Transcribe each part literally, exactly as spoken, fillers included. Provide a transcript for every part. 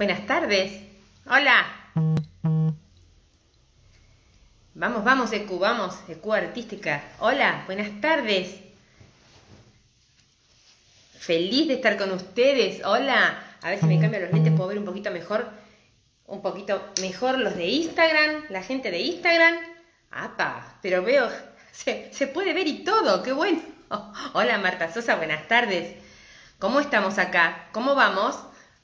Buenas tardes. Hola. Vamos, vamos, E Q, vamos, E Q Artística. Hola, buenas tardes. Feliz de estar con ustedes. Hola. A ver si me cambian los lentes, puedo ver un poquito mejor. Un poquito mejor los de Instagram, la gente de Instagram. ¡Apa! Pero veo, se, se puede ver y todo, qué bueno. Hola Marta Sosa, buenas tardes. ¿Cómo estamos acá? ¿Cómo vamos?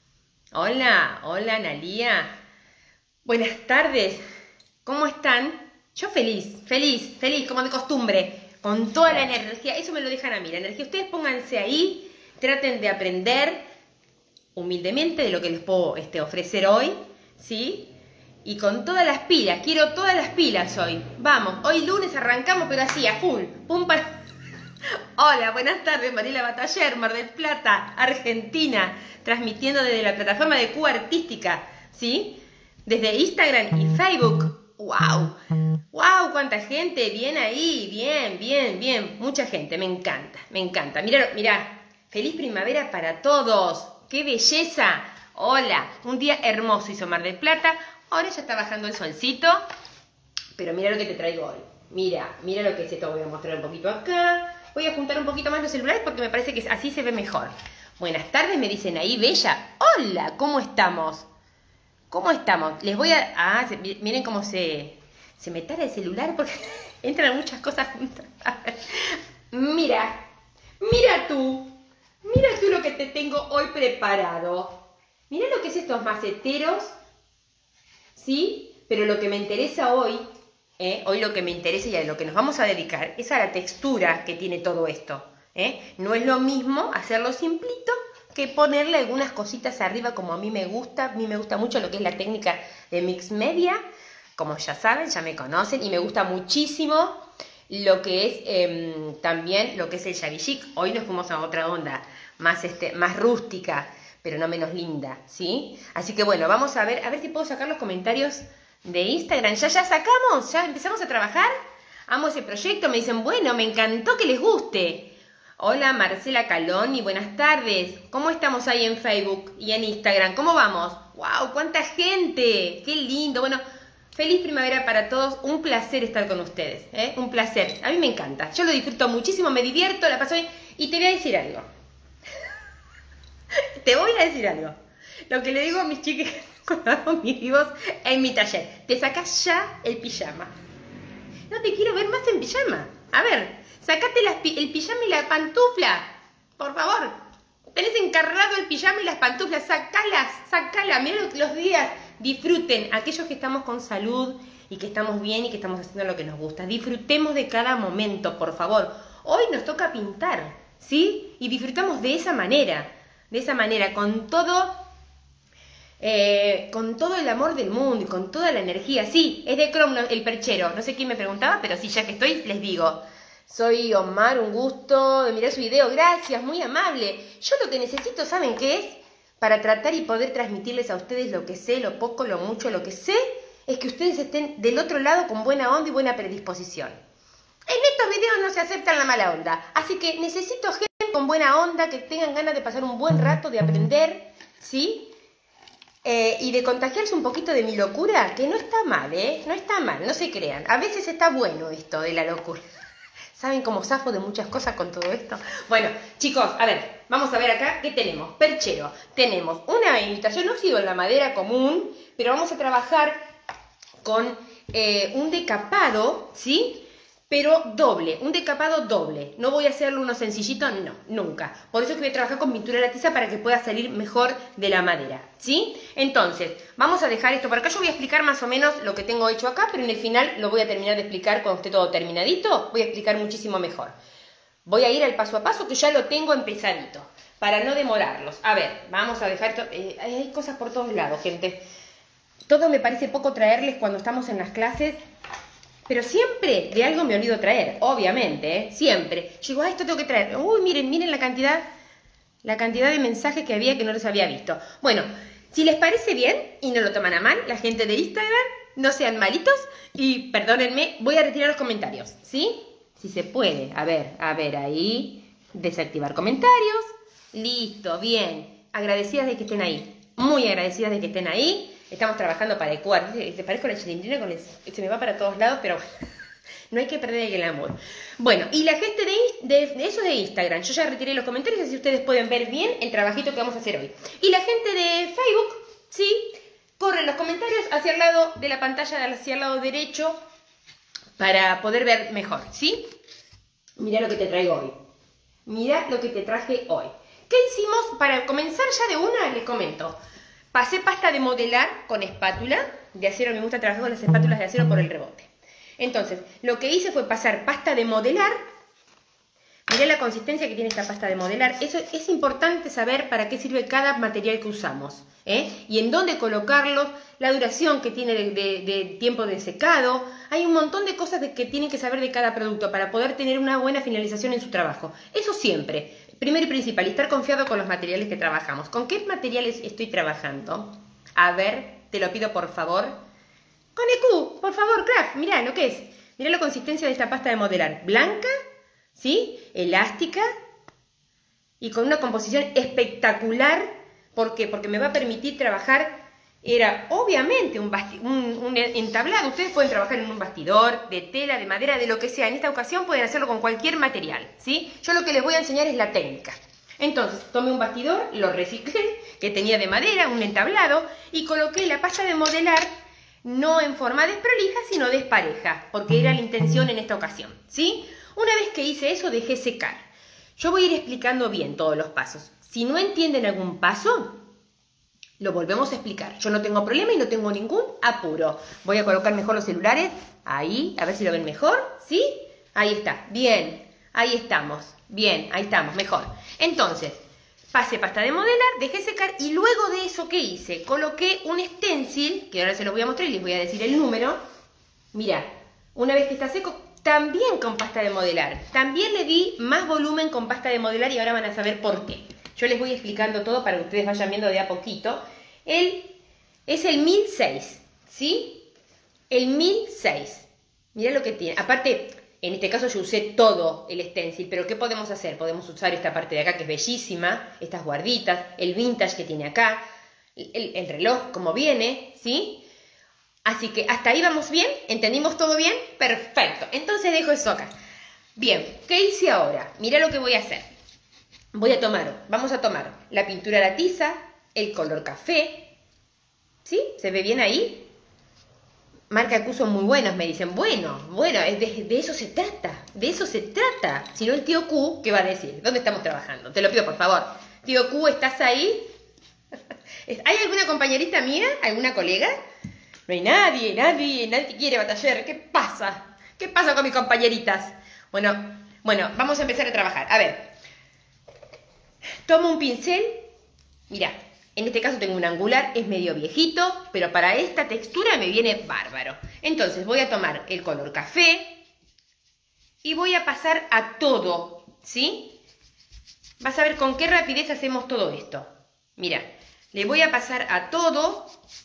Hola, hola Analía. Buenas tardes. ¿Cómo están? Yo feliz, feliz, feliz, como de costumbre. Con toda la energía, eso me lo dejan a mí, la energía. Ustedes pónganse ahí, traten de aprender humildemente de lo que les puedo este, ofrecer hoy, ¿sí? Y con todas las pilas, quiero todas las pilas hoy. Vamos, hoy lunes arrancamos, pero así, a full. Pum, para... Hola, buenas tardes, Mariela Bataller, Mar del Plata, Argentina, transmitiendo desde la plataforma de E Q Artística, ¿sí? Desde Instagram y Facebook. ¡Wow! ¡Wow! ¡Cuánta gente! Bien ahí, bien, bien, bien. Mucha gente, me encanta, me encanta. Mirá, mirá, feliz primavera para todos. ¡Qué belleza! Hola, un día hermoso hizo Mar del Plata. Ahora ya está bajando el solcito, pero mira lo que te traigo hoy. Mira, mira lo que es esto. Voy a mostrar un poquito acá. Voy a juntar un poquito más los celulares porque me parece que así se ve mejor. Buenas tardes, me dicen ahí, Bella. Hola, ¿cómo estamos? ¿Cómo estamos? Les voy a... Ah, se, miren cómo se, se me tara el celular porque entran muchas cosas juntas. A ver. Mira, mira tú. Mira tú lo que te tengo hoy preparado. Mira lo que es estos maceteros. ¿Sí? Pero lo que me interesa hoy... ¿Eh? Hoy lo que me interesa y a lo que nos vamos a dedicar es a la textura que tiene todo esto. ¿eh? No es lo mismo hacerlo simplito que ponerle algunas cositas arriba como a mí me gusta. A mí me gusta mucho lo que es la técnica de Mix Media, como ya saben, ya me conocen, y me gusta muchísimo lo que es eh, también lo que es el shabby chic. Hoy nos fuimos a otra onda, más, este, más rústica, pero no menos linda, ¿sí? Así que bueno, vamos a ver, a ver si puedo sacar los comentarios de Instagram. ¿Ya, ya sacamos? ¿Ya empezamos a trabajar? Amo ese proyecto. Me dicen, bueno, me encantó que les guste. Hola, Marcela Caloni, buenas tardes. ¿Cómo estamos ahí en Facebook y en Instagram? ¿Cómo vamos? ¡Wow! ¡Cuánta gente! ¡Qué lindo! Bueno, feliz primavera para todos. Un placer estar con ustedes. ¿eh? Un placer. A mí me encanta. Yo lo disfruto muchísimo, me divierto, la paso bien. Y te voy a decir algo. Te voy a decir algo. Lo que le digo a mis chicas cuando hago mis vivos en mi taller. Te sacas ya el pijama. No te quiero ver más en pijama. A ver, sacate las, el pijama y la pantufla. Por favor. Tenés encargado el pijama y las pantuflas. Sacalas, sacalas. Mirá los días. Disfruten. Aquellos que estamos con salud y que estamos bien y que estamos haciendo lo que nos gusta. Disfrutemos de cada momento, por favor. Hoy nos toca pintar, ¿sí? Y disfrutamos de esa manera. De esa manera, con todo... Eh, con todo el amor del mundo y con toda la energía. Sí, es de Chrome el perchero. No sé quién me preguntaba, pero sí, ya que estoy, les digo. Soy Omar, un gusto de mirar su video. Gracias, muy amable. Yo lo que necesito, ¿saben qué es? Para tratar y poder transmitirles a ustedes lo que sé, lo poco, lo mucho, lo que sé, es que ustedes estén del otro lado con buena onda y buena predisposición. En estos videos no se aceptan la mala onda. Así que necesito gente con buena onda, que tengan ganas de pasar un buen rato, de aprender, ¿sí? Eh, y de contagiarse un poquito de mi locura, que no está mal, ¿eh? No está mal, no se crean. A veces está bueno esto de la locura. ¿Saben cómo zafo de muchas cosas con todo esto? Bueno, chicos, a ver, vamos a ver acá qué tenemos. Perchero, tenemos una imitación, no sigo en la madera común, pero vamos a trabajar con eh, un decapado, ¿sí? Pero doble, un decapado doble. No voy a hacerlo uno sencillito, no, nunca. Por eso es que voy a trabajar con pintura de la tiza para que pueda salir mejor de la madera, ¿sí? Entonces, vamos a dejar esto por acá. Yo voy a explicar más o menos lo que tengo hecho acá, pero en el final lo voy a terminar de explicar cuando esté todo terminadito. Voy a explicar muchísimo mejor. Voy a ir al paso a paso que ya lo tengo empezadito, para no demorarlos. A ver, vamos a dejar esto. Eh, hay cosas por todos lados, gente. Todo me parece poco traerles cuando estamos en las clases. Pero siempre de algo me olvido traer, obviamente, ¿eh? Siempre. Yo digo, ah, esto tengo que traer. Uy, miren, miren la cantidad, la cantidad de mensajes que había que no los había visto. Bueno, si les parece bien y no lo toman a mal, la gente de Instagram, no sean malitos y perdónenme, voy a retirar los comentarios, ¿sí? Si se puede. A ver, a ver, ahí. Desactivar comentarios. Listo, bien. Agradecidas de que estén ahí. muy agradecidas de que estén ahí. Estamos trabajando para adecuar. Te parezco la chilindrina con el... Se me va para todos lados, pero no hay que perder el amor. Bueno, y la gente de, de, de eso de Instagram. Yo ya retiré los comentarios, así ustedes pueden ver bien el trabajito que vamos a hacer hoy. Y la gente de Facebook, sí, corren los comentarios hacia el lado de la pantalla, hacia el lado derecho, para poder ver mejor, ¿sí? Mirá lo que te traigo hoy. Mirá lo que te traje hoy. ¿Qué hicimos? Para comenzar ya de una, les comento. Pasé pasta de modelar con espátula de acero. Me gusta trabajar con las espátulas de acero por el rebote. Entonces, lo que hice fue pasar pasta de modelar. Mirá la consistencia que tiene esta pasta de modelar. Eso es importante saber para qué sirve cada material que usamos, ¿eh? Y en dónde colocarlo, la duración que tiene de, de, de tiempo de secado. Hay un montón de cosas de que tienen que saber de cada producto para poder tener una buena finalización en su trabajo. Eso siempre. Primero y principal, y estar confiado con los materiales que trabajamos. ¿Con qué materiales estoy trabajando? A ver, te lo pido por favor. Con E Q, por favor, Craft. Mirá lo que es. Mirá la consistencia de esta pasta de modelar. Blanca, ¿sí? Elástica y con una composición espectacular. ¿Por qué? Porque me va a permitir trabajar. Era obviamente un, un, un entablado. Ustedes pueden trabajar en un bastidor, de tela, de madera, de lo que sea. En esta ocasión pueden hacerlo con cualquier material, ¿sí? Yo lo que les voy a enseñar es la técnica. Entonces, tomé un bastidor, lo reciclé, que tenía de madera, un entablado, y coloqué la pasta de modelar, no en forma desprolija, sino despareja, porque era la intención en esta ocasión, ¿sí? Una vez que hice eso, dejé secar. Yo voy a ir explicando bien todos los pasos. Si no entienden algún paso, lo volvemos a explicar. Yo no tengo problema y no tengo ningún apuro. Voy a colocar mejor los celulares. Ahí, a ver si lo ven mejor. ¿Sí? Ahí está. Bien. Ahí estamos. Bien, ahí estamos. Mejor. Entonces, pasé pasta de modelar, dejé secar y luego de eso, ¿qué hice? Coloqué un stencil, que ahora se lo voy a mostrar y les voy a decir el número. Mirá, una vez que está seco, también con pasta de modelar. También le di más volumen con pasta de modelar y ahora van a saber por qué. Yo les voy explicando todo para que ustedes vayan viendo de a poquito. El, es el mil seis, ¿sí? El mil seis. Mirá lo que tiene. Aparte, en este caso yo usé todo el stencil, pero ¿qué podemos hacer? Podemos usar esta parte de acá que es bellísima, estas guarditas, el vintage que tiene acá, el, el reloj como viene, ¿sí? Así que hasta ahí vamos bien, ¿entendimos todo bien? Perfecto. Entonces dejo eso acá. Bien, ¿qué hice ahora? Mirá lo que voy a hacer. Voy a tomar, vamos a tomar la pintura a la tiza, el color café, ¿sí? ¿Se ve bien ahí? Marca Q son muy buenos, me dicen. Bueno, bueno, de, de eso se trata, de eso se trata. Si no, el tío Q, ¿qué va a decir? ¿Dónde estamos trabajando? Te lo pido, por favor. Tío Q, ¿estás ahí? ¿Hay alguna compañerita mía? ¿Alguna colega? No hay nadie, nadie, nadie quiere batallar. ¿Qué pasa? ¿Qué pasa con mis compañeritas? Bueno, bueno, vamos a empezar a trabajar. A ver. Tomo un pincel, mira, en este caso tengo un angular, es medio viejito, pero para esta textura me viene bárbaro. Entonces voy a tomar el color café y voy a pasar a todo, ¿sí? Vas a ver con qué rapidez hacemos todo esto. Mira, le voy a pasar a todo,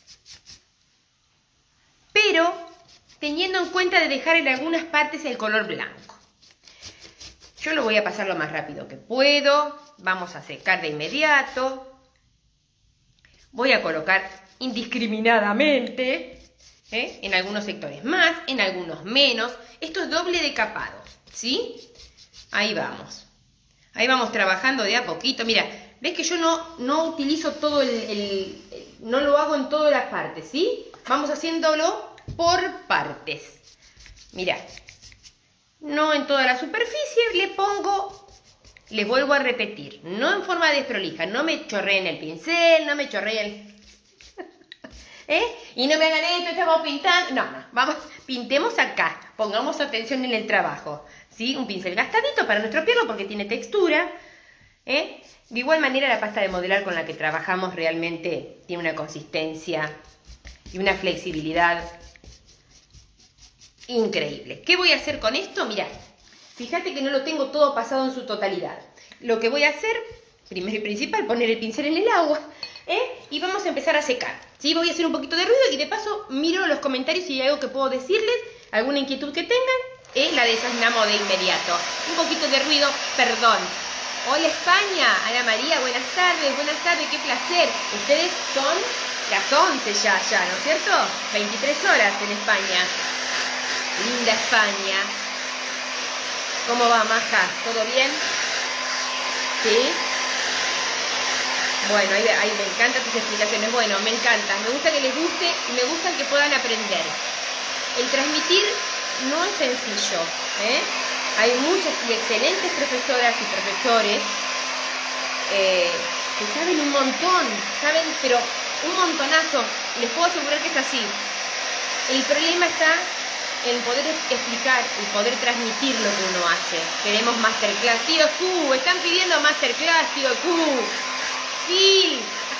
pero teniendo en cuenta de dejar en algunas partes el color blanco. Yo lo voy a pasar lo más rápido que puedo. Vamos a secar de inmediato. Voy a colocar indiscriminadamente, ¿eh? En algunos sectores más, en algunos menos. Esto es doble decapado, ¿sí? Ahí vamos. Ahí vamos trabajando de a poquito. Mira, ves que yo no, no utilizo todo el, el, el... No lo hago en todas las partes, ¿sí? Vamos haciéndolo por partes. Mira. No en toda la superficie, le pongo, les vuelvo a repetir, no en forma desprolija, no me chorreen el pincel, no me chorreen, ¿eh? Y no me hagan esto, estamos pintando, no, no, vamos, pintemos acá, pongamos atención en el trabajo, ¿sí? Un pincel gastadito para nuestro pelo porque tiene textura, ¿eh? De igual manera la pasta de modelar con la que trabajamos realmente tiene una consistencia y una flexibilidad increíble. ¿Qué voy a hacer con esto? Mirá, fíjate que no lo tengo todo pasado en su totalidad. Lo que voy a hacer, primero y principal, poner el pincel en el agua, ¿eh? Y vamos a empezar a secar, ¿sí? Voy a hacer un poquito de ruido y de paso miro los comentarios si hay algo que puedo decirles, alguna inquietud que tengan, ¿eh? La desasnamos de inmediato. Un poquito de ruido, perdón. Hola España, Ana María, buenas tardes, buenas tardes, qué placer. Ustedes son las once ya, ya, ¿no es cierto? veintitrés horas en España. Linda España. ¿Cómo va, Maja? ¿Todo bien? ¿Sí? Bueno, ahí, ahí me encantan tus explicaciones. Bueno, me encantan. Me gusta que les guste y me gusta que puedan aprender. El transmitir no es sencillo, ¿eh? Hay muchas y excelentes profesoras y profesores eh, que saben un montón, saben, pero un montonazo. Les puedo asegurar que es así. El problema está en poder explicar y poder transmitir lo que uno hace. Queremos masterclass. Tío Q, están pidiendo masterclass, tío Q. Sí.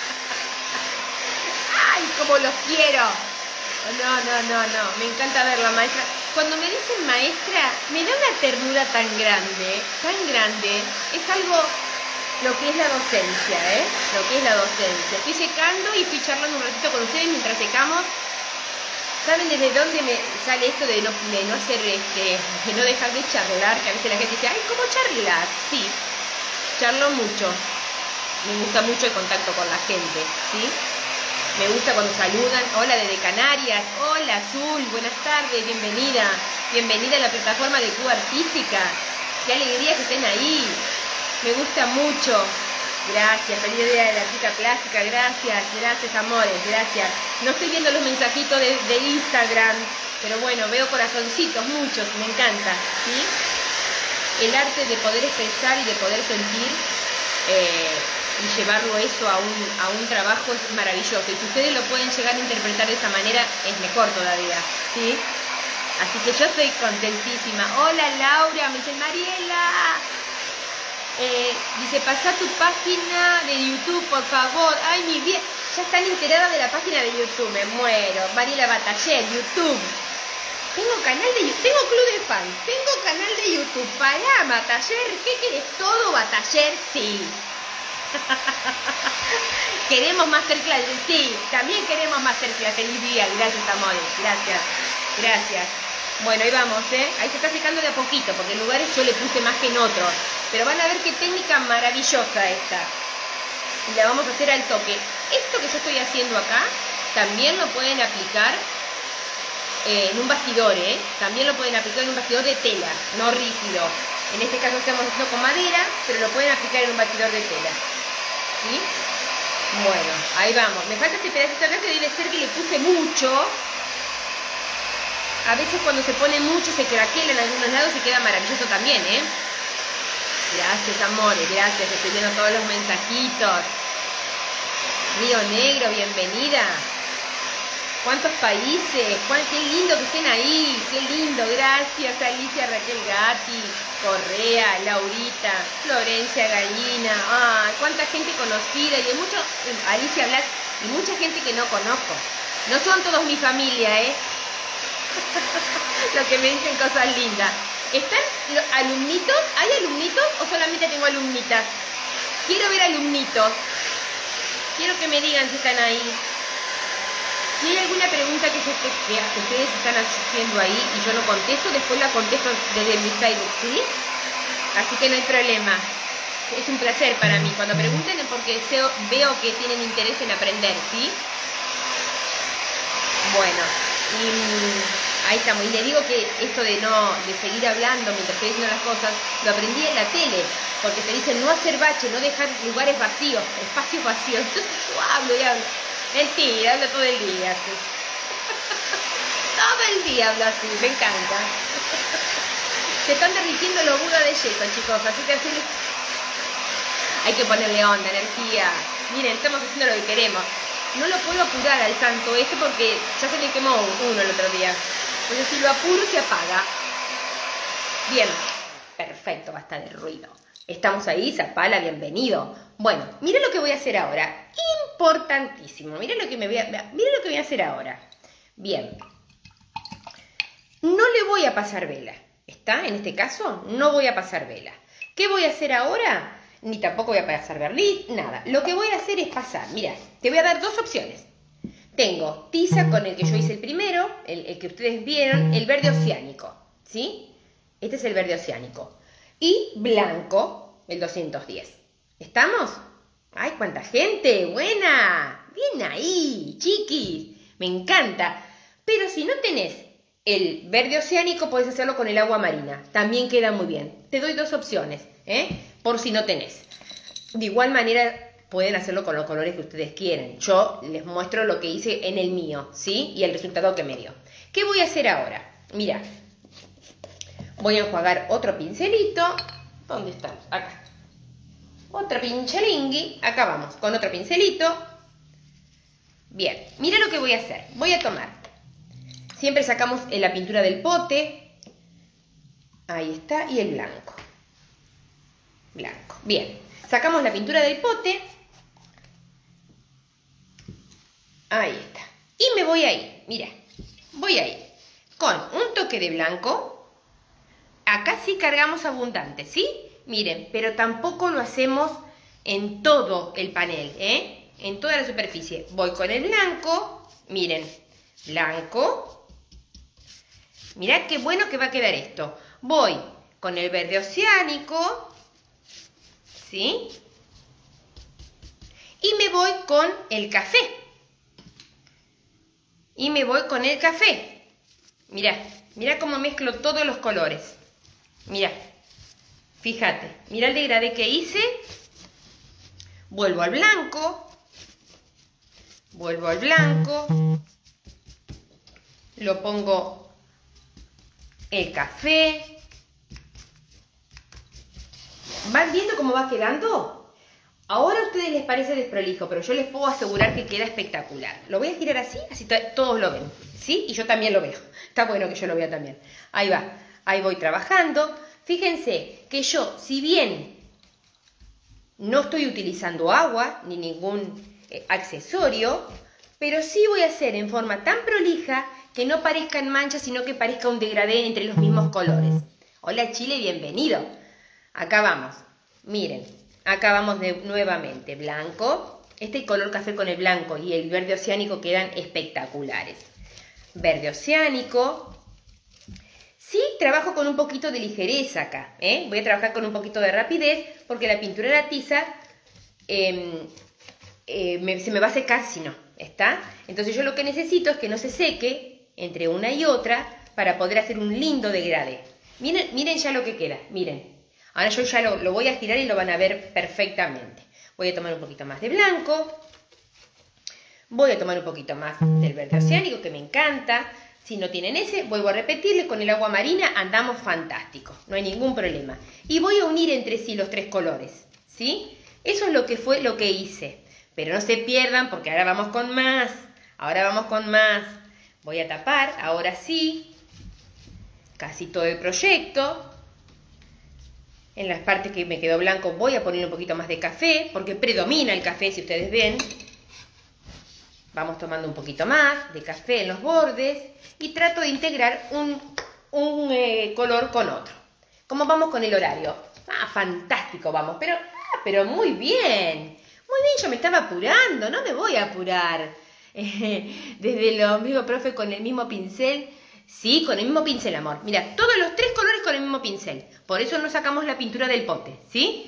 Ay, cómo los quiero. No, no, no, no. Me encanta verla, maestra. Cuando me dicen maestra, me da una ternura tan grande, tan grande. Es algo, lo que es la docencia, ¿eh? Lo que es la docencia. Estoy secando y estoy charlando un ratito con ustedes mientras secamos. ¿Saben desde dónde me sale esto de no, de no hacer, este, de no dejar de charlar? Que a veces la gente dice, ay, ¿cómo charlas? Sí, charlo mucho. Me gusta mucho el contacto con la gente, ¿sí? Me gusta cuando saludan. Hola desde Canarias. Hola Azul, buenas tardes, bienvenida. Bienvenida a la plataforma de Cuba Artística. Qué alegría que estén ahí. Me gusta mucho. Gracias, feliz día de la artista plástica. Gracias, gracias amores, gracias. No estoy viendo los mensajitos de, de Instagram, pero bueno, veo corazoncitos, muchos, me encanta, ¿sí? El arte de poder expresar y de poder sentir eh, y llevarlo eso a un, a un trabajo es maravilloso. Y si ustedes lo pueden llegar a interpretar de esa manera, es mejor todavía, ¿sí? Así que yo estoy contentísima. Hola Laura, me dice Mariela. Eh, dice, pasá tu página de YouTube, por favor. Ay, mi bien. Ya están enteradas de la página de YouTube. Me muero. Mariela Bataller, YouTube. Tengo canal de YouTube. Tengo club de fans. Tengo canal de YouTube. Pará, Bataller. ¿Qué querés? ¿Todo, Bataller? Sí. ¿Queremos masterclass? Sí. También queremos masterclass. Feliz día. Gracias, amores. Gracias. Gracias. Bueno, ahí vamos, ¿eh? Ahí se está secando de a poquito, porque en lugares yo le puse más que en otros. Pero van a ver qué técnica maravillosa esta. Y la vamos a hacer al toque. Esto que yo estoy haciendo acá, también lo pueden aplicar eh, en un bastidor, ¿eh? También lo pueden aplicar en un bastidor de tela, no rígido. En este caso estamos haciendo con madera, pero lo pueden aplicar en un bastidor de tela. ¿Sí? Bueno, ahí vamos. Me falta este pedacito acá que debe ser que le puse mucho. A veces cuando se pone mucho se craquela en algunos lados y queda maravilloso también, ¿eh? Gracias, amores, gracias. Estoy viendo todos los mensajitos. Río Negro, bienvenida. ¿Cuántos países? ¿Cuál, qué lindo que estén ahí. Qué lindo. Gracias, Alicia Raquel Gatti, Correa, Laurita, Florencia Gallina. Ah, cuánta gente conocida. Y hay mucho, Alicia Blas, y mucha gente que no conozco. No son todos mi familia, ¿eh? Los que me dicen cosas lindas. ¿Están los alumnitos? ¿Hay alumnitos o solamente tengo alumnitas? Quiero ver alumnitos. Quiero que me digan si están ahí. Si hay alguna pregunta que, yo, que ustedes están haciendo ahí y yo no contesto, después la contesto desde mi Facebook, ¿sí? Así que no hay problema. Es un placer para mí. Cuando pregunten es porque veo que tienen interés en aprender, ¿sí? Bueno, y ahí estamos. Y le digo que esto de no de seguir hablando mientras estoy diciendo las cosas, lo aprendí en la tele, porque te dicen no hacer bache, no dejar lugares vacíos, espacios vacíos. Entonces yo hablo y hablo. Mentira, hablo todo el día así. Todo el día hablo así, me encanta. Se están derritiendo los burros de yeso, chicos, así que así hay que ponerle onda, energía. Miren, estamos haciendo lo que queremos. No lo puedo apurar al santo este porque ya se le quemó uno el otro día. Entonces si lo apuro se apaga. Bien, perfecto, basta de ruido. Estamos ahí, Zapala, bienvenido. Bueno, mira lo que voy a hacer ahora. Importantísimo. Mira lo que me voy a, mira lo que voy a hacer ahora. Bien. No le voy a pasar vela. ¿Está? En este caso, no voy a pasar vela. ¿Qué voy a hacer ahora? Ni tampoco voy a pasar verniz, nada. Lo que voy a hacer es pasar. Mira, te voy a dar dos opciones. Tengo tiza con el que yo hice el primero, el, el que ustedes vieron, el verde oceánico. ¿Sí? Este es el verde oceánico. Y blanco, el doscientos diez. ¿Estamos? ¡Ay, cuánta gente! ¡Buena! ¡Bien ahí, chiquis! Me encanta. Pero si no tenés el verde oceánico, podés hacerlo con el agua marina. También queda muy bien. Te doy dos opciones, ¿eh? Por si no tenés. De igual manera, pueden hacerlo con los colores que ustedes quieran. Yo les muestro lo que hice en el mío, ¿sí? Y el resultado que me dio. ¿Qué voy a hacer ahora? Mira, voy a enjuagar otro pincelito. ¿Dónde estamos? Acá. Otro pinchelingui. Acá vamos, con otro pincelito. Bien, mira lo que voy a hacer. Voy a tomar. Siempre sacamos la pintura del pote. Ahí está. Y el blanco. Blanco. Bien. Sacamos la pintura del pote. Ahí está. Y me voy a ir. Mira. Voy a ir con un toque de blanco. Acá sí cargamos abundante, ¿sí? Miren, pero tampoco lo hacemos en todo el panel, ¿eh? En toda la superficie. Voy con el blanco. Miren. Blanco. Mirad qué bueno que va a quedar esto. Voy con el verde oceánico. ¿Sí? Y me voy con el café. Y me voy con el café. Mirá, mirá cómo mezclo todos los colores. Mirá, fíjate, mirá el degradé que hice. Vuelvo al blanco. Vuelvo al blanco. Lo pongo el café. ¿Van viendo cómo va quedando? Ahora a ustedes les parece desprolijo, pero yo les puedo asegurar que queda espectacular. Lo voy a girar así, así todos lo ven, ¿sí? Y yo también lo veo. Está bueno que yo lo vea también. Ahí va, ahí voy trabajando. Fíjense que yo, si bien no estoy utilizando agua ni ningún eh, accesorio, pero sí voy a hacer en forma tan prolija que no parezcan manchas, sino que parezca un degradé entre los mismos colores. Hola Chile, bienvenido. Acá vamos, miren, acá vamos de, nuevamente, blanco. Este color café con el blanco y el verde oceánico quedan espectaculares. Verde oceánico. Sí, trabajo con un poquito de ligereza acá, ¿eh? Voy a trabajar con un poquito de rapidez porque la pintura de la tiza eh, eh, me, se me va a secar si no, ¿está? Entonces yo lo que necesito es que no se seque entre una y otra para poder hacer un lindo degradé. Miren, miren ya lo que queda, miren. Ahora yo ya lo, lo voy a girar y lo van a ver perfectamente. Voy a tomar un poquito más de blanco. Voy a tomar un poquito más del verde oceánico, que me encanta. Si no tienen ese, vuelvo a repetirles, con el agua marina andamos fantástico. No hay ningún problema. Y voy a unir entre sí los tres colores, ¿sí? Eso es lo que fue lo que hice. Pero no se pierdan porque ahora vamos con más. Ahora vamos con más. Voy a tapar, ahora sí, casi todo el proyecto. En las partes que me quedó blanco voy a poner un poquito más de café, porque predomina el café, si ustedes ven. Vamos tomando un poquito más de café en los bordes y trato de integrar un, un eh, color con otro. ¿Cómo vamos con el horario? Ah, fantástico vamos, pero, ah, pero muy bien. Muy bien, yo me estaba apurando, no me voy a apurar. Eh, desde lo mismo, profe, con el mismo pincel. Sí, con el mismo pincel, amor. Mira, todos los tres colores con el mismo pincel. Por eso no sacamos la pintura del pote, ¿sí?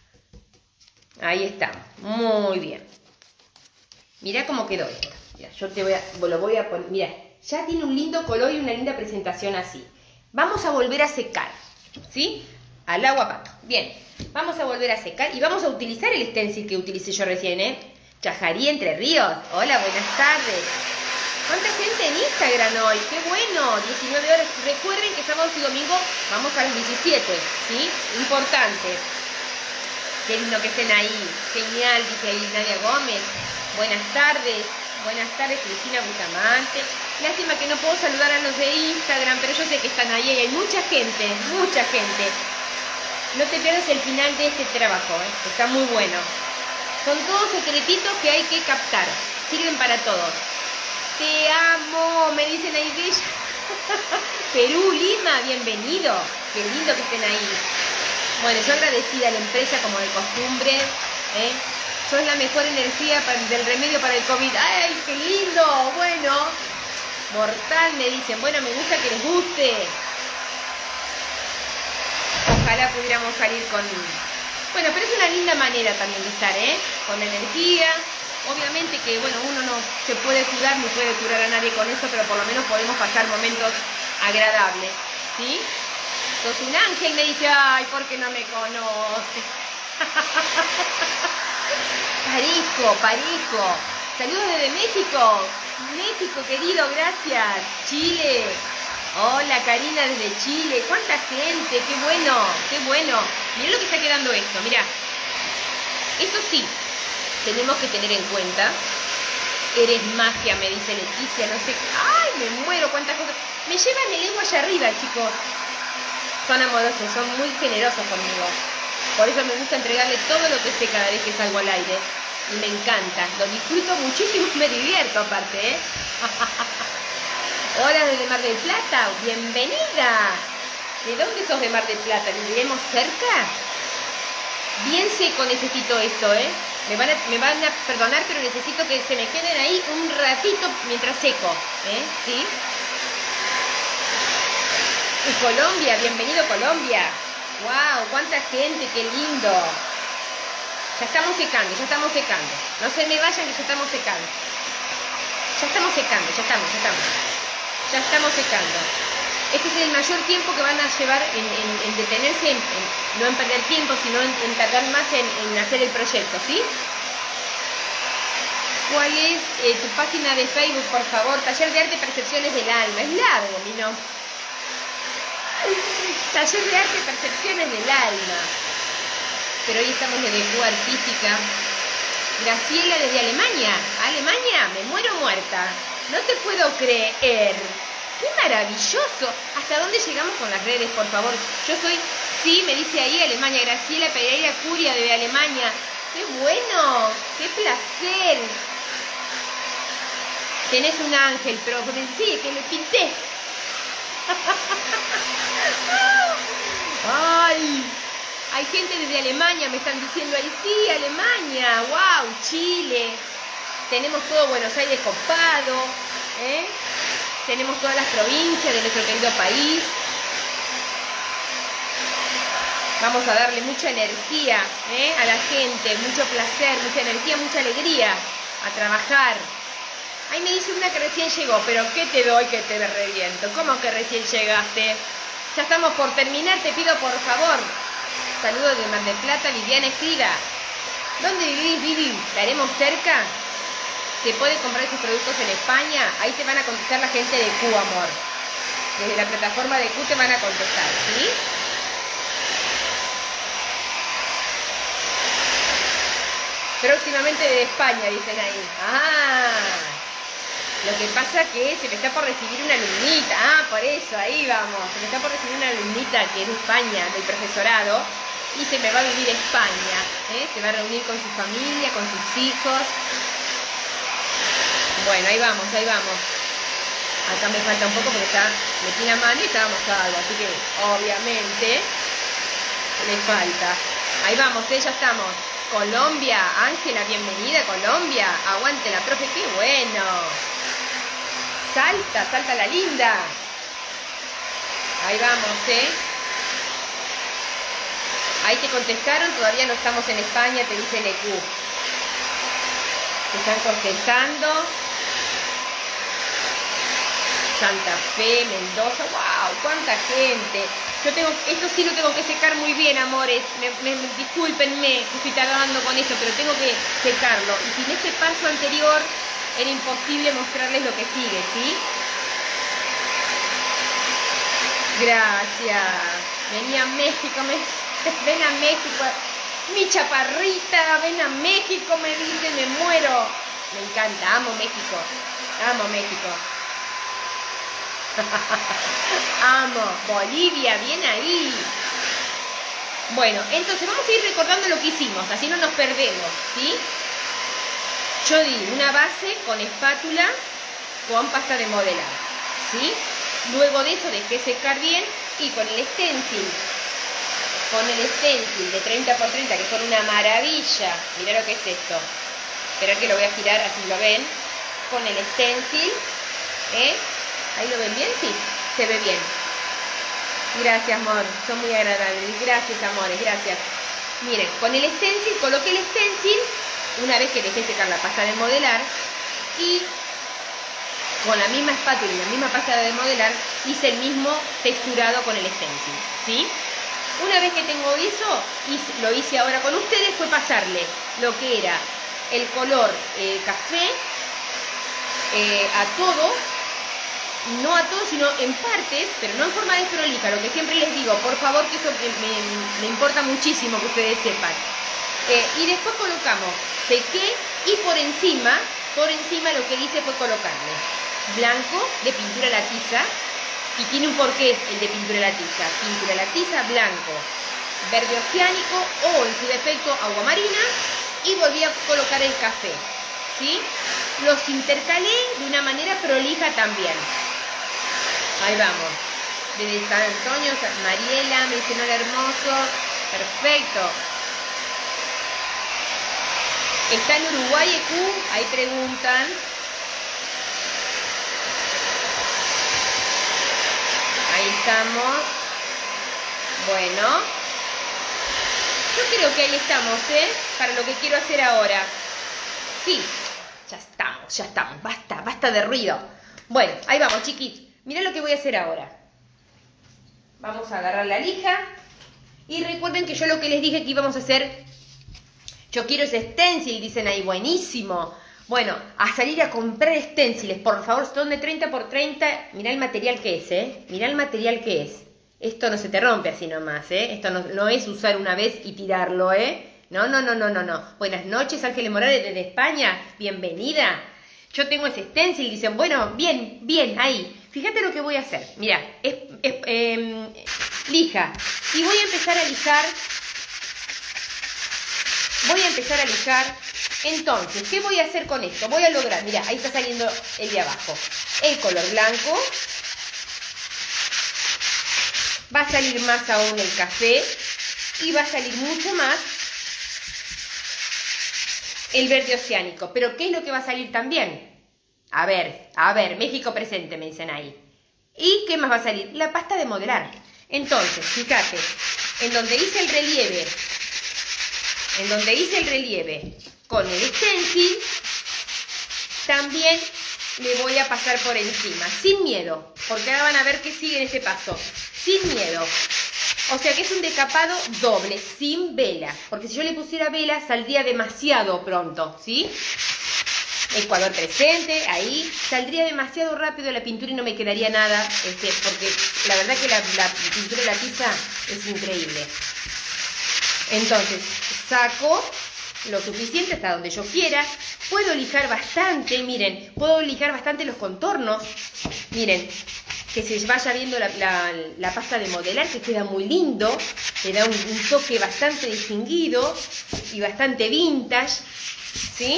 Ahí está. Muy bien. Mira cómo quedó esto. Mira, yo te voy a, lo voy a poner. Mira, ya tiene un lindo color y una linda presentación así. Vamos a volver a secar, ¿sí? Al agua pato. Bien, vamos a volver a secar y vamos a utilizar el stencil que utilicé yo recién, ¿eh? Chajarí Entre Ríos. Hola, buenas tardes. ¿Cuánta gente en Instagram hoy? ¡Qué bueno! diecinueve horas. Recuerden que sábado y domingo vamos a las diecisiete, ¿sí? Importante. Qué lindo que estén ahí. Genial, dice ahí Nadia Gómez. Buenas tardes. Buenas tardes, Cristina Bustamante. Lástima que no puedo saludar a los de Instagram, pero yo sé que están ahí y hay mucha gente, mucha gente. No te pierdas el final de este trabajo, ¿eh? Está muy bueno. Son todos secretitos que hay que captar. Sirven para todos. Te amo, me dicen ahí de ella. Perú, Lima, bienvenido. Qué lindo que estén ahí. Bueno, yo agradecida a la empresa como de costumbre. ¿eh? Sos la mejor energía para, del remedio para el COVID. ¡Ay, qué lindo! Bueno, mortal me dicen. Bueno, me gusta que les guste. Ojalá pudiéramos salir con, Bueno, pero es una linda manera también de estar, ¿eh? Con energía. Obviamente que, bueno, uno no se puede curar ni puede curar a nadie con eso, pero por lo menos podemos pasar momentos agradables, ¿sí? Entonces un ángel me dice, ay, ¿por qué no me conoce? Parejo, parejo. Saludos desde México. México, querido, gracias. Chile. Hola, Karina desde Chile. ¿Cuánta gente? Qué bueno, qué bueno. Mirá lo que está quedando esto, mirá. Eso sí, tenemos que tener en cuenta. Eres magia, me dice Leticia, no sé. ¡Ay, me muero! ¿Cuántas cosas? Me llevan el ego allá arriba, chicos. Son amorosos, son muy generosos conmigo. Por eso me gusta entregarle todo lo que sé cada vez que salgo al aire. Y me encanta, lo disfruto muchísimo y me divierto aparte, ¿eh? Hola desde Mar del Plata, bienvenida. ¿De dónde sos de Mar del Plata? ¿Viviremos cerca? Bien seco necesito esto, ¿eh? Me van, a, me van a perdonar, pero necesito que se me queden ahí un ratito mientras seco, ¿eh? ¿Sí? Y Colombia, bienvenido Colombia. ¡Wow! ¡Cuánta gente! ¡Qué lindo! Ya estamos secando, ya estamos secando. No se me vayan que ya estamos secando. Ya estamos secando, ya estamos, ya estamos. Ya estamos secando. Este es el mayor tiempo que van a llevar en, en, en detenerse, en, en, no en perder tiempo, sino en, en tardar más en, en hacer el proyecto, ¿sí? ¿Cuál es eh, tu página de Facebook, por favor? Taller de Arte Percepciones del Alma. Es largo, mi nombre. Taller de Arte Percepciones del Alma. Pero hoy estamos en E Q Artística. Graciela desde Alemania. Alemania, me muero muerta. No te puedo creer. ¡Qué maravilloso! ¿Hasta dónde llegamos con las redes, por favor? Yo soy, sí, me dice ahí Alemania. Graciela Pereira Curia de Alemania. ¡Qué bueno! ¡Qué placer! Tenés un ángel, pero sí, que le pinté. ¡Ay! Hay gente desde Alemania, me están diciendo ahí, sí, Alemania, wow, Chile. Tenemos todo Buenos Aires copado, ¿eh? Tenemos todas las provincias de nuestro querido país. Vamos a darle mucha energía, ¿eh? A la gente, mucho placer, mucha energía, mucha alegría a trabajar. Ahí me dice una que recién llegó, pero ¿qué te doy que te reviento? ¿Cómo que recién llegaste? Ya estamos por terminar, te pido por favor. Saludos de Mar del Plata, Viviana Escrida. ¿Dónde vivís, Vivi? ¿La haremos cerca? ¿Se puede comprar esos productos en España? Ahí te van a contestar la gente de Q, amor. Desde la plataforma de Q te van a contestar, ¿sí? Próximamente de España, dicen ahí. Ah, lo que pasa que se me está por recibir una alumnita. Ah, por eso, ahí vamos. Se me está por recibir una alumnita que es de España, del profesorado. Y se me va a vivir a España, ¿eh? Se va a reunir con su familia, con sus hijos. Bueno, ahí vamos, ahí vamos. Acá me falta un poco porque está, metí la mano y estaba mojado, así que obviamente le falta. Ahí vamos, ¿eh? Ya estamos. Colombia, Ángela, bienvenida Colombia. Aguante la profe, qué bueno. Salta, salta la linda. Ahí vamos, ¿eh? Ahí te contestaron, todavía no estamos en España, te dice el E Q. Te están contestando. Santa Fe, Mendoza, wow, cuánta gente. Yo tengo, esto sí lo tengo que secar muy bien, amores. Me, me, discúlpenme que estoy tardando con esto, pero tengo que secarlo. Y sin este paso anterior era imposible mostrarles lo que sigue, ¿sí? Gracias. Venía a México, me... ven a México. Mi chaparrita, ven a México, me dice, me muero. Me encanta, amo México. Amo México. Amo. Bolivia, bien ahí. Bueno, entonces vamos a ir recordando lo que hicimos, así no nos perdemos, ¿sí? Yo di una base con espátula con pasta de modelar, ¿sí? Luego de eso dejé secar bien y con el stencil, con el stencil de treinta por treinta, que son una maravilla. Mirá lo que es esto. Esperá que lo voy a girar, así lo ven. Con el stencil, ¿eh? ¿Ahí lo ven bien? Sí, se ve bien. Gracias, amor. Son muy agradables. Gracias, amores. Gracias. Miren, con el stencil, coloqué el stencil una vez que dejé secar la pasta de modelar y con la misma espátula y la misma pasta de modelar hice el mismo texturado con el stencil, ¿sí? Una vez que tengo eso, y lo hice ahora con ustedes, fue pasarle lo que era el color eh, café eh, a todo, no a todo, sino en partes, pero no en forma de prolija, lo que siempre les digo, por favor, que eso me, me, me importa muchísimo que ustedes sepan. Eh, y después colocamos, sequé y por encima, por encima lo que hice fue colocarle blanco de pintura a la tiza, y tiene un porqué el de pintura a la tiza, pintura a la tiza, blanco, verde oceánico o en su defecto agua marina, y volví a colocar el café, ¿sí? Los intercalé de una manera prolija también. Ahí vamos, desde San Antonio, Mariela, me dice hola hermoso, perfecto. ¿Está en Uruguay E Q? Ahí preguntan. Ahí estamos. Bueno. Yo creo que ahí estamos, ¿eh? Para lo que quiero hacer ahora. Sí, ya estamos, ya estamos. Basta, basta de ruido. Bueno, ahí vamos, chiquis. Mirá lo que voy a hacer ahora. Vamos a agarrar la lija. Y recuerden que yo lo que les dije que íbamos a hacer... Yo quiero ese stencil, dicen ahí, buenísimo. Bueno, a salir a comprar stenciles, por favor, son de treinta por treinta. Mirá el material que es, ¿eh? Mirá el material que es. Esto no se te rompe así nomás, ¿eh? Esto no, no es usar una vez y tirarlo, ¿eh? No, no, no, no, no, no. Buenas noches, Ángeles Morales desde España. Bienvenida. Yo tengo ese stencil, dicen, bueno, bien, bien, ahí. Fíjate lo que voy a hacer. Mirá, es, es, eh, lija. Y voy a empezar a lijar... Voy a empezar a lijar. Entonces, ¿qué voy a hacer con esto? Voy a lograr, mira, ahí está saliendo el de abajo. El color blanco. Va a salir más aún el café. Y va a salir mucho más el verde oceánico. Pero ¿qué es lo que va a salir también? A ver, a ver, México presente, me dicen ahí. ¿Y qué más va a salir? La pasta de modelar. Entonces, fíjate, en donde hice el relieve... En donde hice el relieve con el stencil, también le voy a pasar por encima, sin miedo, porque ahora van a ver que sigue en este paso, sin miedo. O sea que es un decapado doble, sin vela, porque si yo le pusiera vela saldría demasiado pronto, ¿sí? Ecuador presente, ahí, saldría demasiado rápido la pintura y no me quedaría nada, este, porque la verdad que la, la pintura de la tiza es increíble. Entonces, saco lo suficiente hasta donde yo quiera. Puedo lijar bastante, miren, puedo lijar bastante los contornos. Miren, que se vaya viendo la, la, la pasta de modelar, que queda muy lindo. Le da un, un toque bastante distinguido y bastante vintage, ¿sí?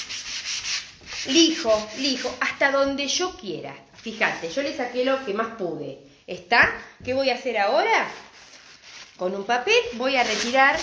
Lijo, lijo, hasta donde yo quiera. Fíjate, yo le saqué lo que más pude. ¿Está? ¿Qué voy a hacer ahora? Con un papel voy a retirar,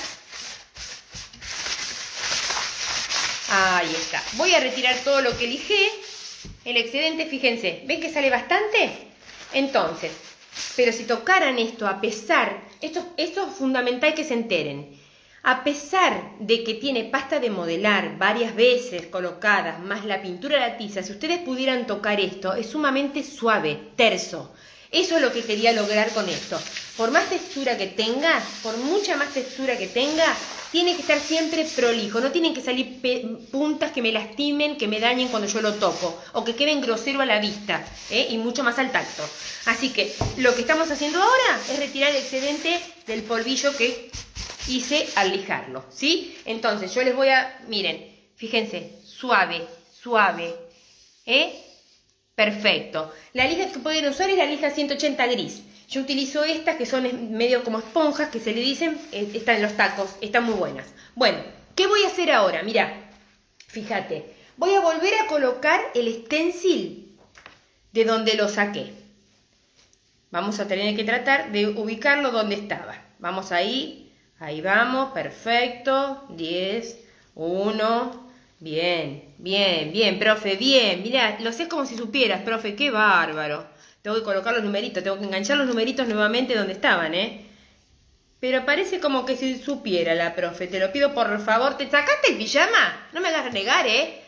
ahí está, voy a retirar todo lo que lijé, el excedente, fíjense, ¿ven que sale bastante? Entonces, pero si tocaran esto, a pesar, esto, esto es fundamental que se enteren, a pesar de que tiene pasta de modelar varias veces colocadas, más la pintura de la tiza, si ustedes pudieran tocar esto, es sumamente suave, terso. Eso es lo que quería lograr con esto. Por más textura que tenga, por mucha más textura que tenga, tiene que estar siempre prolijo. No tienen que salir puntas que me lastimen, que me dañen cuando yo lo toco. O que queden grosero a la vista, ¿eh? Y mucho más al tacto. Así que lo que estamos haciendo ahora es retirar el excedente del polvillo que hice al lijarlo, ¿sí? Entonces yo les voy a... Miren, fíjense, suave, suave, ¿eh? Perfecto. La lija que pueden usar es la lija ciento ochenta gris. Yo utilizo estas que son medio como esponjas, que se le dicen, eh, están en los tacos, están muy buenas. Bueno, ¿qué voy a hacer ahora? Mirá, fíjate, voy a volver a colocar el stencil de donde lo saqué. Vamos a tener que tratar de ubicarlo donde estaba. Vamos ahí, ahí vamos, perfecto, diez, uno... Bien, bien, bien, profe, bien. Mirá, lo sé como si supieras, profe, qué bárbaro. Tengo que colocar los numeritos, tengo que enganchar los numeritos nuevamente donde estaban, ¿eh? Pero parece como que si supiera la profe. Te lo pido por favor. ¿Te sacaste el pijama? No me hagas renegar, ¿eh?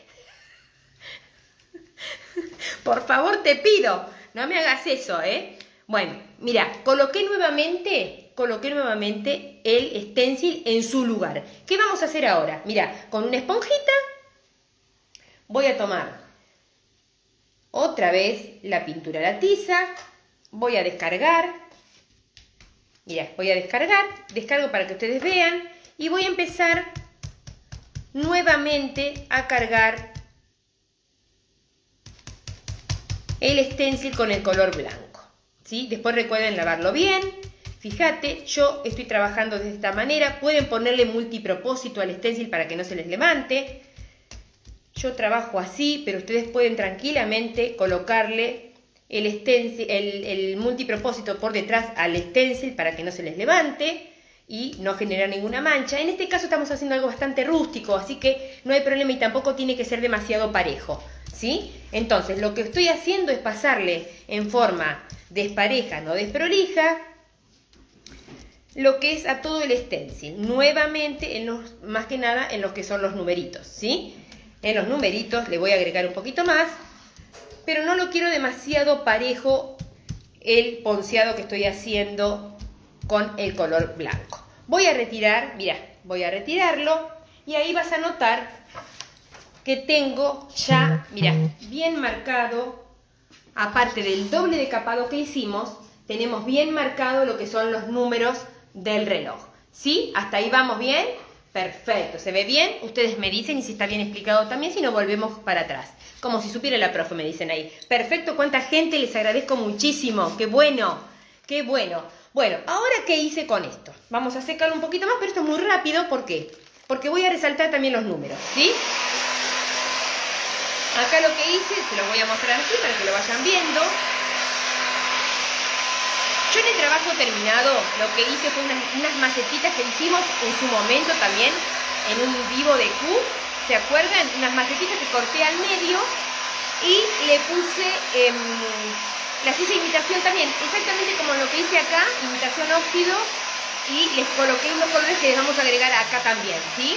Por favor, te pido. No me hagas eso, ¿eh? Bueno, mira, coloqué nuevamente, coloqué nuevamente el stencil en su lugar. ¿Qué vamos a hacer ahora? Mira, con una esponjita voy a tomar otra vez la pintura a la tiza. Voy a descargar. Mira, voy a descargar, descargo para que ustedes vean y voy a empezar nuevamente a cargar el stencil con el color blanco, ¿sí? Después recuerden lavarlo bien. Fíjate, yo estoy trabajando de esta manera. Pueden ponerle multipropósito al stencil para que no se les levante. Yo trabajo así, pero ustedes pueden tranquilamente colocarle el, stencil, el, el multipropósito por detrás al stencil para que no se les levante y no generar ninguna mancha. En este caso estamos haciendo algo bastante rústico, así que no hay problema y tampoco tiene que ser demasiado parejo, ¿sí? Entonces lo que estoy haciendo es pasarle en forma despareja, no desprolija, lo que es a todo el stencil, nuevamente en los, más que nada en los que son los numeritos, ¿sí? En los numeritos le voy a agregar un poquito más, pero no lo quiero demasiado parejo el ponceado que estoy haciendo con el color blanco. Voy a retirar, mira, voy a retirarlo y ahí vas a notar que tengo ya, mira, bien marcado, aparte del doble decapado que hicimos, tenemos bien marcado lo que son los números del reloj. ¿Sí? ¿Hasta ahí vamos bien? Perfecto, ¿se ve bien? Ustedes me dicen y si está bien explicado también, si no volvemos para atrás. Como si supiera la profe, me dicen ahí. Perfecto, cuánta gente, les agradezco muchísimo. ¡Qué bueno! ¡Qué bueno! Bueno, ¿ahora qué hice con esto? Vamos a secarlo un poquito más, pero esto es muy rápido. ¿Por qué? Porque voy a resaltar también los números, ¿sí? Acá lo que hice, se los voy a mostrar aquí para que lo vayan viendo. Yo en el trabajo terminado lo que hice fue unas, unas macetitas que hicimos en su momento también en un vivo de Q, ¿se acuerdan? Unas macetitas que corté al medio y le puse, eh, las hice imitación también, exactamente como lo que hice acá, imitación óxido, y les coloqué unos colores que les vamos a agregar acá también, ¿sí?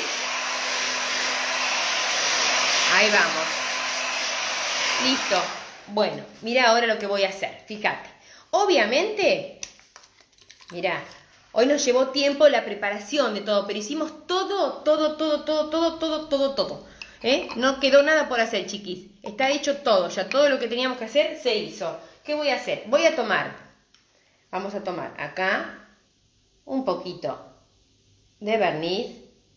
Ahí vamos. Listo. Bueno, mira ahora lo que voy a hacer, fíjate. Obviamente, mira, hoy nos llevó tiempo la preparación de todo, pero hicimos todo, todo, todo, todo, todo, todo, todo, todo. ¿Eh? No quedó nada por hacer, chiquis. Está hecho todo, ya todo lo que teníamos que hacer se hizo. ¿Qué voy a hacer? Voy a tomar, vamos a tomar acá un poquito de barniz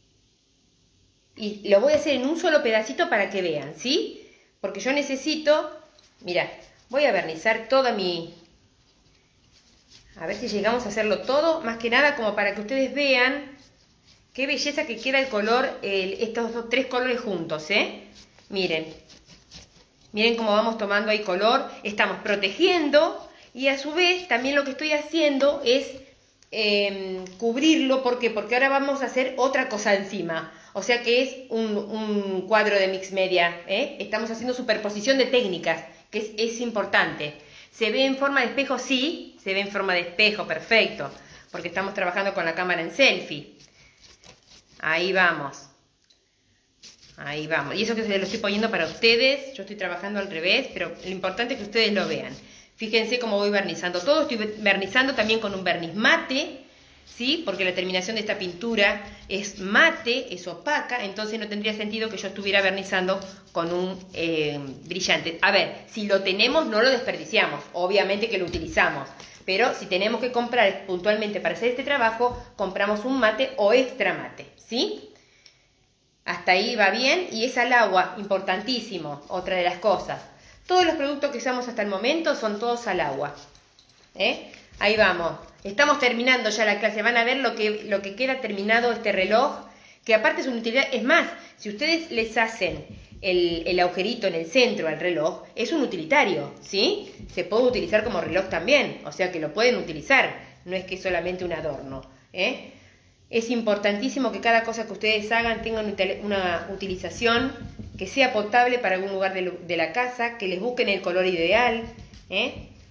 y lo voy a hacer en un solo pedacito para que vean, ¿sí? Porque yo necesito, mira, voy a barnizar toda mi... A ver si llegamos a hacerlo todo, más que nada como para que ustedes vean qué belleza que queda el color, el, estos dos, tres colores juntos, ¿eh? Miren, miren cómo vamos tomando ahí color, estamos protegiendo y a su vez también lo que estoy haciendo es eh, cubrirlo, ¿por qué? Porque ahora vamos a hacer otra cosa encima, o sea que es un, un cuadro de mix media, ¿eh? Estamos haciendo superposición de técnicas, que es, es importante. ¿Se ve en forma de espejo? Sí, se ve en forma de espejo, perfecto, porque estamos trabajando con la cámara en selfie. Ahí vamos. Ahí vamos. Y eso que se lo estoy poniendo para ustedes, yo estoy trabajando al revés, pero lo importante es que ustedes lo vean. Fíjense cómo voy barnizando todo, estoy barnizando también con un barniz mate, ¿sí? Porque la terminación de esta pintura es mate, es opaca, entonces no tendría sentido que yo estuviera barnizando con un eh, brillante. A ver, si lo tenemos no lo desperdiciamos, obviamente que lo utilizamos, pero si tenemos que comprar puntualmente para hacer este trabajo, compramos un mate o extra mate, ¿sí? Hasta ahí va bien y es al agua, importantísimo, otra de las cosas. Todos los productos que usamos hasta el momento son todos al agua, ¿eh? Ahí vamos. Estamos terminando ya la clase. Van a ver lo que, lo que queda terminado este reloj, que aparte es una utilidad. Es más, si ustedes les hacen el, el agujerito en el centro al reloj, es un utilitario, ¿sí? Se puede utilizar como reloj también, o sea que lo pueden utilizar. No es que es solamente un adorno, ¿eh? Es importantísimo que cada cosa que ustedes hagan tenga una utilización que sea potable para algún lugar de, de la casa, que les busquen el color ideal, ¿eh?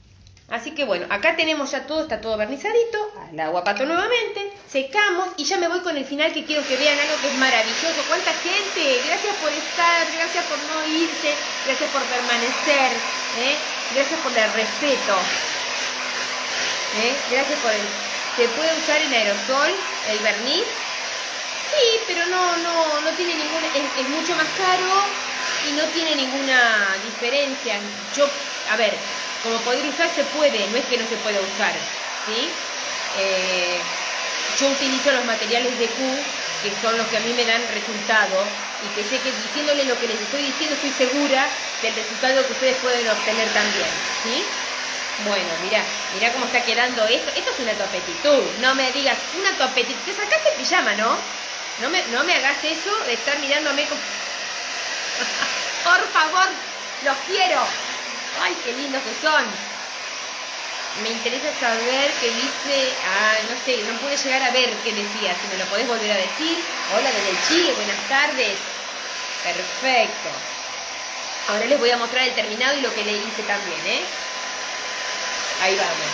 Así que bueno, acá tenemos ya todo, está todo vernizadito. Al agua pato nuevamente. Secamos y ya me voy con el final, que quiero que vean algo que es maravilloso. ¿Cuánta gente? Gracias por estar, gracias por no irse, gracias por permanecer, ¿eh? Gracias por el respeto. ¿Eh? Gracias por el... ¿Se puede usar en aerosol el verniz? Sí, pero no, no, no tiene ninguna... Es, es mucho más caro y no tiene ninguna diferencia. Yo, a ver... Como poder usar se puede, no es que no se pueda usar, ¿sí? Eh, yo utilizo los materiales de Q, que son los que a mí me dan resultado, y que sé que diciéndole lo que les estoy diciendo estoy segura del resultado que ustedes pueden obtener también, ¿sí? Bueno, mirá, mirá cómo está quedando esto. Esto es una topetitud, no me digas, una topetitud. Te sacaste el pijama, ¿no? No me, no me hagas eso de estar mirándome con... Por favor, los quiero. ¡Ay, qué lindos que son! Me interesa saber qué dice... Ah, no sé, no pude llegar a ver qué decía. Si me lo podés volver a decir. Hola desde Chile, buenas tardes. Perfecto. Ahora les voy a mostrar el terminado y lo que le hice también, ¿eh? Ahí vamos.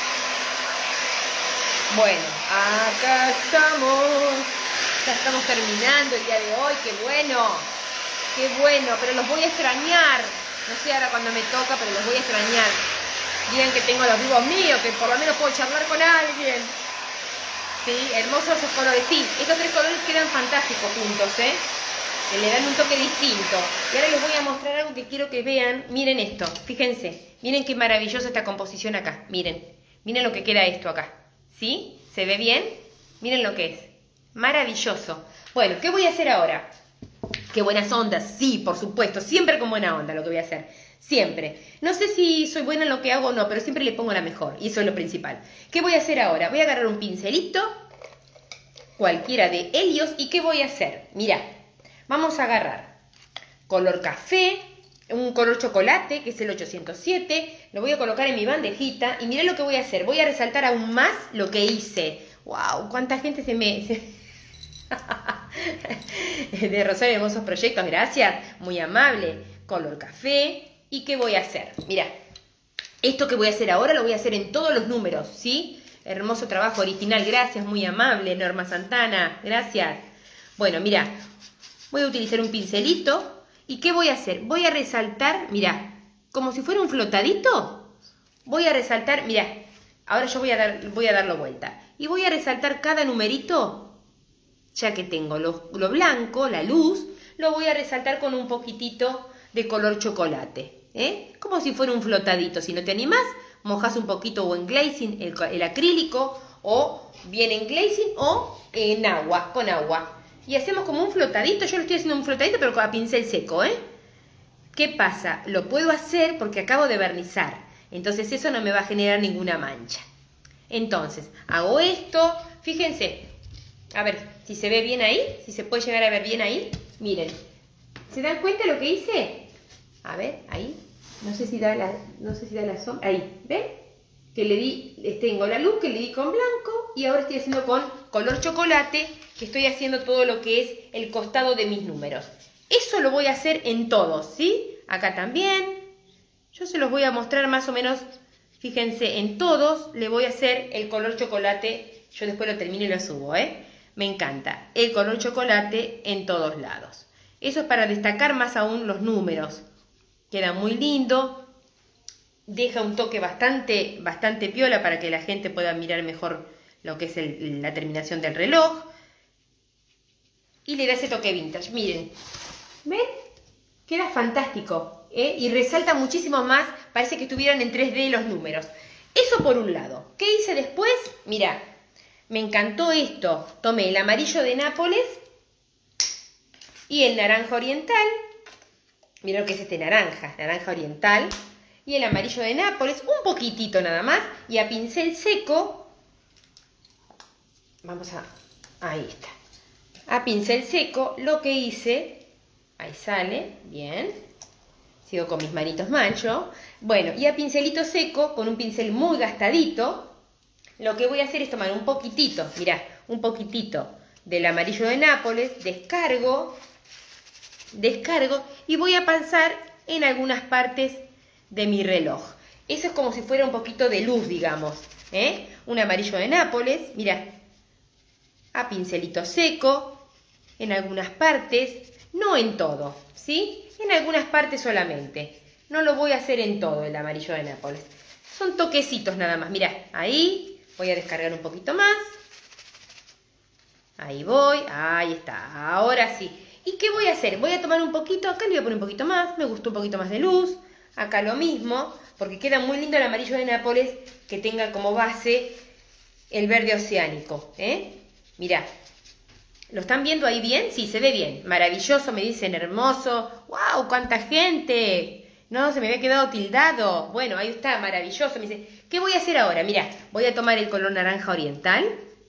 Bueno, acá estamos. Ya estamos terminando el día de hoy. ¡Qué bueno! ¡Qué bueno! Pero los voy a extrañar. No sé ahora cuando me toca, pero los voy a extrañar. Digan que tengo los vivos míos, que por lo menos puedo charlar con alguien. Sí, hermosos esos colores. Sí, estos tres colores quedan fantásticos juntos, ¿eh? Que le dan un toque distinto. Y ahora les voy a mostrar algo que quiero que vean. Miren esto, fíjense. Miren qué maravillosa esta composición acá. Miren, miren lo que queda esto acá. ¿Sí? ¿Se ve bien? Miren lo que es. Maravilloso. Bueno, ¿qué voy a hacer ahora? Qué buenas ondas, sí, por supuesto, siempre con buena onda lo que voy a hacer, siempre. No sé si soy buena en lo que hago o no, pero siempre le pongo la mejor, y eso es lo principal. ¿Qué voy a hacer ahora? Voy a agarrar un pincelito, cualquiera de Helios, ¿y qué voy a hacer? Mirá, vamos a agarrar color café, un color chocolate, que es el ochocientos siete, lo voy a colocar en mi bandejita, y mirá lo que voy a hacer, voy a resaltar aún más lo que hice. ¡Wow! ¿Cuánta gente se me... Se... de Rosario Hermosos Proyectos, gracias, muy amable. Color café. ¿Y qué voy a hacer? Mira, esto que voy a hacer ahora lo voy a hacer en todos los números, ¿sí? Hermoso trabajo original, gracias, muy amable. Norma Santana, gracias. Bueno, mira, voy a utilizar un pincelito. ¿Y qué voy a hacer? Voy a resaltar, mira, como si fuera un flotadito. Voy a resaltar, mira, ahora yo voy a, dar, voy a darlo vuelta. Y voy a resaltar cada numerito. Ya que tengo lo, lo blanco, la luz, lo voy a resaltar con un poquitito de color chocolate, ¿eh? Como si fuera un flotadito. Si no te animás, mojas un poquito o en glazing el, el acrílico, o bien en glazing o en agua, con agua. Y hacemos como un flotadito. Yo lo estoy haciendo un flotadito, pero a pincel seco, ¿eh? ¿Qué pasa? Lo puedo hacer porque acabo de vernizar. Entonces eso no me va a generar ninguna mancha. Entonces, hago esto. Fíjense. A ver, si se ve bien ahí, si se puede llegar a ver bien ahí. Miren, ¿se dan cuenta lo que hice? A ver, ahí. No sé si da la, no sé si da la sombra. Ahí, ¿ven? Que le di, les tengo la luz que le di con blanco y ahora estoy haciendo con color chocolate, que estoy haciendo todo lo que es el costado de mis números. Eso lo voy a hacer en todos, ¿sí? Acá también. Yo se los voy a mostrar más o menos, fíjense, en todos le voy a hacer el color chocolate. Yo después lo termino y lo subo, ¿eh? Me encanta el color chocolate en todos lados. Eso es para destacar más aún los números. Queda muy lindo. Deja un toque bastante, bastante piola para que la gente pueda mirar mejor lo que es el, la terminación del reloj. Y le da ese toque vintage. Miren. ¿Ven? Queda fantástico, ¿eh? Y resalta muchísimo más. Parece que estuvieran en tres D los números. Eso por un lado. ¿Qué hice después? Mirá. Me encantó esto. Tomé el amarillo de Nápoles y el naranja oriental. Mirá lo que es este naranja, naranja oriental. Y el amarillo de Nápoles, un poquitito nada más. Y a pincel seco, vamos a... ahí está. A pincel seco lo que hice, ahí sale, bien. Sigo con mis manitos mancho. Bueno, y a pincelito seco, con un pincel muy gastadito, lo que voy a hacer es tomar un poquitito, mirá, un poquitito del amarillo de Nápoles, descargo, descargo y voy a pasar en algunas partes de mi reloj. Eso es como si fuera un poquito de luz, digamos, ¿eh? Un amarillo de Nápoles, mira, a pincelito seco, en algunas partes, no en todo, ¿sí? En algunas partes solamente. No lo voy a hacer en todo el amarillo de Nápoles. Son toquecitos nada más, mira, ahí voy a descargar un poquito más. Ahí voy, ahí está, ahora sí. ¿Y qué voy a hacer? Voy a tomar un poquito, acá le voy a poner un poquito más, me gustó un poquito más de luz. Acá lo mismo, porque queda muy lindo el amarillo de Nápoles que tenga como base el verde oceánico, ¿eh? Mirá, ¿lo están viendo ahí bien? Sí, se ve bien, maravilloso, me dicen hermoso. ¡Wow! ¡Cuánta gente! No, se me había quedado tildado. Bueno, ahí está, maravilloso. Me dice, ¿qué voy a hacer ahora? Mirá, voy a tomar el color naranja oriental.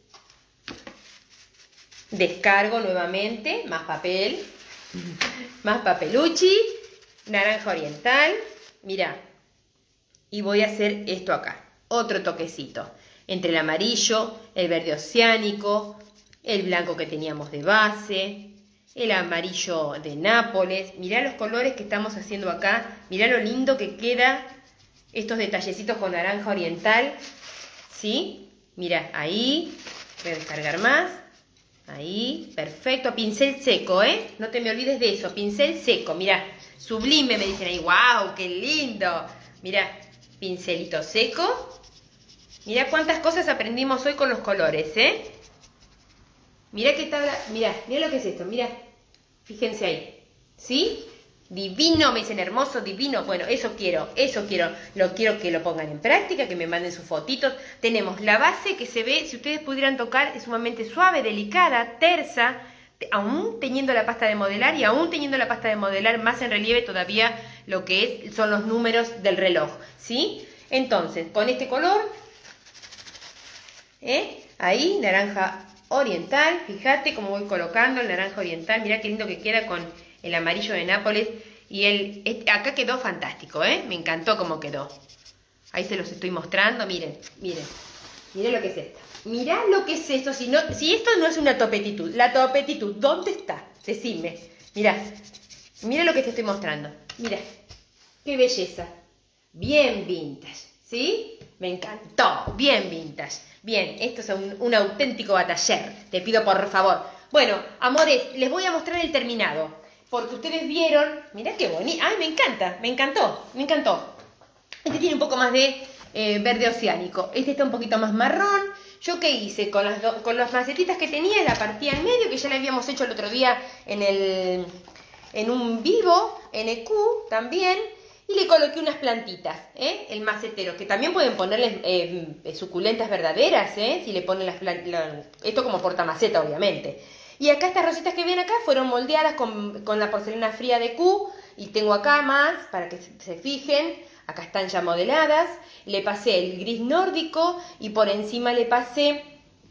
Descargo nuevamente, más papel, más papeluchi, naranja oriental, mirá, y voy a hacer esto acá, otro toquecito, entre el amarillo, el verde oceánico, el blanco que teníamos de base, el amarillo de Nápoles, mirá los colores que estamos haciendo acá, mirá lo lindo que queda estos detallecitos con naranja oriental, ¿sí? Mirá, ahí, voy a descargar más. Ahí, perfecto, pincel seco, ¿eh? No te me olvides de eso, pincel seco, mirá, sublime, me dicen ahí, wow, qué lindo. Mirá, pincelito seco. Mirá cuántas cosas aprendimos hoy con los colores, ¿eh? Mirá qué tabla, mirá, mirá lo que es esto, mirá, fíjense ahí, ¿sí? Divino, me dicen hermoso, divino. Bueno, eso quiero, eso quiero. Lo quiero que lo pongan en práctica, que me manden sus fotitos. Tenemos la base que se ve, si ustedes pudieran tocar, es sumamente suave, delicada, tersa, aún teniendo la pasta de modelar y aún teniendo la pasta de modelar más en relieve todavía lo que es, son los números del reloj, ¿sí? Entonces, con este color, ¿eh? Ahí, naranja oriental, fíjate cómo voy colocando el naranja oriental, mirá qué lindo que queda con el amarillo de Nápoles, y el este, acá quedó fantástico, ¿eh? Me encantó cómo quedó. Ahí se los estoy mostrando, miren, miren, miren lo que es esto. Mirá lo que es esto, si, no, si esto no es una topetitud, la topetitud, ¿dónde está? Decime, mirá, mirá lo que te estoy mostrando, mirá, qué belleza, bien vintage, ¿sí? Me encantó, bien vintage, bien, esto es un, un auténtico bataller, te pido por favor. Bueno, amores, les voy a mostrar el terminado. Porque ustedes vieron, mirá qué bonito, ay, me encanta, me encantó, me encantó. Este tiene un poco más de eh, verde oceánico, este está un poquito más marrón. ¿Yo qué hice? Con las, do, con las macetitas que tenía, la partía en medio, que ya la habíamos hecho el otro día en, el, en un vivo, en E Q también, y le coloqué unas plantitas, ¿eh? El macetero, que también pueden ponerles eh, suculentas verdaderas, ¿eh? Si le ponen las plantitas, esto como portamaceta obviamente. Y acá estas rositas que ven acá fueron moldeadas con, con la porcelana fría de Q. Y tengo acá más, para que se, se fijen. Acá están ya modeladas. Le pasé el gris nórdico y por encima le pasé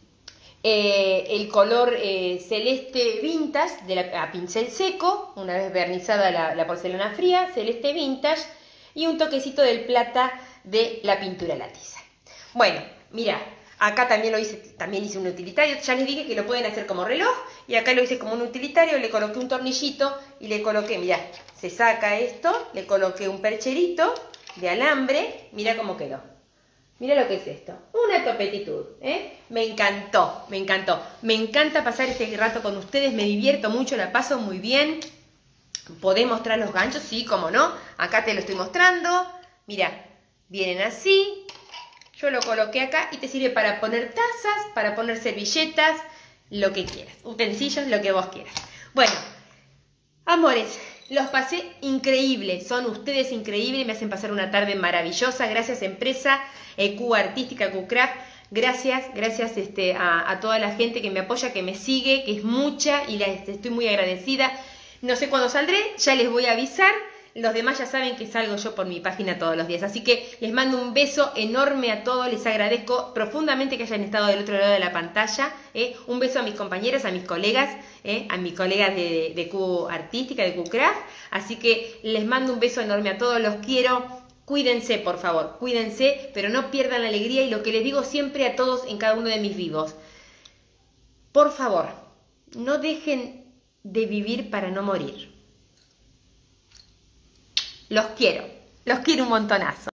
eh, el color eh, celeste vintage de la, a pincel seco. Una vez vernizada la, la porcelana fría, celeste vintage. Y un toquecito del plata de la pintura la tiza. Bueno, mirá. Acá también lo hice, también hice un utilitario, ya les dije que lo pueden hacer como reloj, y acá lo hice como un utilitario, le coloqué un tornillito y le coloqué, mirá, se saca esto, le coloqué un percherito de alambre, mirá cómo quedó. Mirá lo que es esto, una topetitud, ¿eh? Me encantó, me encantó, me encanta pasar este rato con ustedes, me divierto mucho, la paso muy bien. ¿Podés mostrar los ganchos? Sí, cómo no, acá te lo estoy mostrando, mirá, vienen así. Yo lo coloqué acá y te sirve para poner tazas, para poner servilletas, lo que quieras. Utensilios, lo que vos quieras. Bueno, amores, los pasé increíble. Son ustedes increíbles, me hacen pasar una tarde maravillosa. Gracias, empresa E Q Artística, E Q Craft. Gracias, gracias este, a, a toda la gente que me apoya, que me sigue, que es mucha y les estoy muy agradecida. No sé cuándo saldré, ya les voy a avisar. Los demás ya saben que salgo yo por mi página todos los días. Así que les mando un beso enorme a todos. Les agradezco profundamente que hayan estado del otro lado de la pantalla. ¿eh? Un beso a mis compañeros, a mis colegas, ¿eh? a mis colegas de, de Q Artística, de Q Craft. Así que les mando un beso enorme a todos. Los quiero. Cuídense, por favor. Cuídense, pero no pierdan la alegría. Y lo que les digo siempre a todos en cada uno de mis vivos. Por favor, no dejen de vivir para no morir. Los quiero, los quiero un montonazo.